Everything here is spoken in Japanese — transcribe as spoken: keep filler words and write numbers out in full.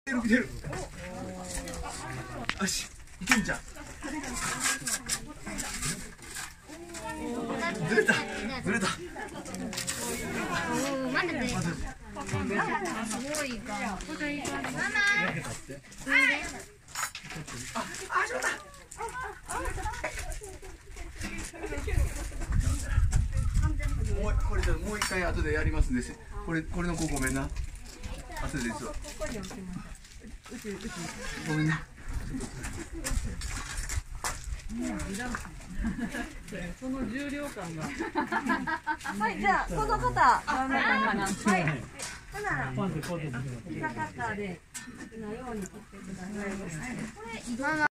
出る出る。よし、いけんじゃん。ずれたずれた。 おお、まだね。すごいか。ママ。 あ、あ、しまった。もうこれちょっともう一回後でやりますんで、これこれの子ごめんな。後でですわ。ごめんな。 その重量感が。 はい、じゃあ、この方、真ん中かな。はい。ほな、ピザカッターで、好きなように切ってください。